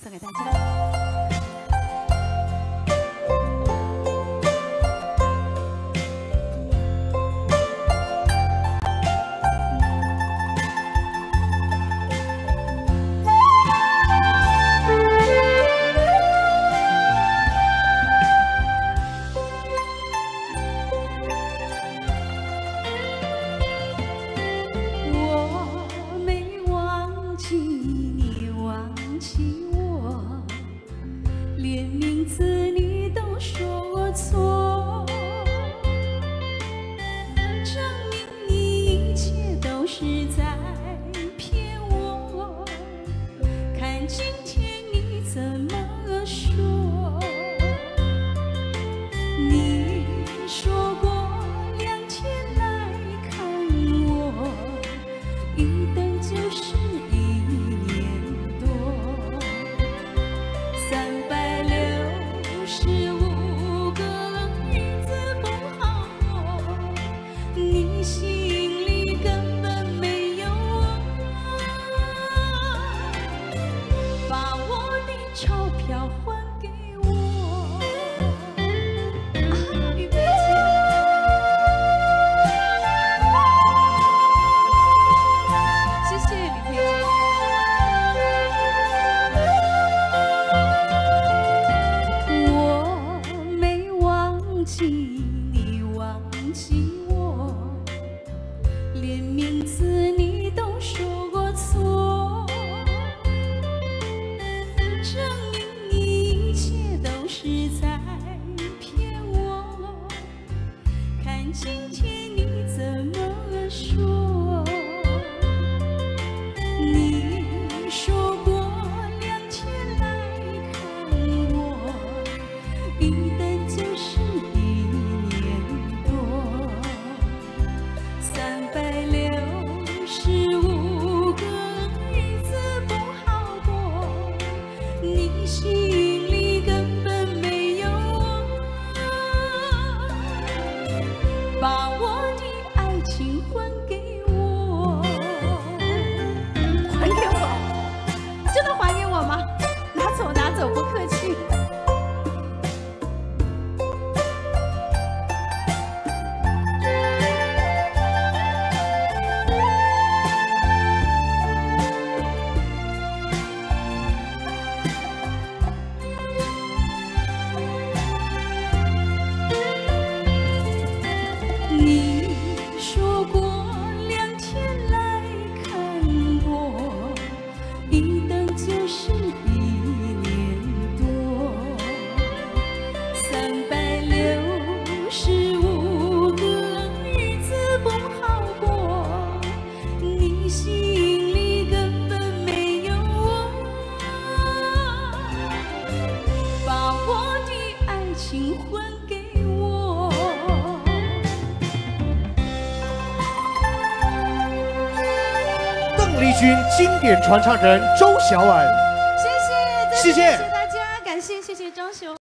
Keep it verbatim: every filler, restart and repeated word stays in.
送给大家。 连名字你都说我错，证明你一切都是在骗我。看今天你怎么说？你说过两天来看我，一等就是一年多。 三百六十五个日子不好过，你心里根本没有我，把我的钞票还给我。啊，预备起，谢谢李佩姐。 记你忘记我，连名字你都说过错，证明你一切都是在骗我。看今天你怎么说？你说过两天来看我，一等就是。 十五个日子不好过，你心里根本没有我，把我的爱情还给我， 还给我，真的还给我吗？拿走拿走，不客气。 你说过两天来看我，一等就是一年多。三百六十五个日子不好过，你心里根本没有我，把我的爱情还给我。 邓丽君经典传唱人周晓苇， 谢谢， 谢谢谢谢大家，感谢谢谢张雄。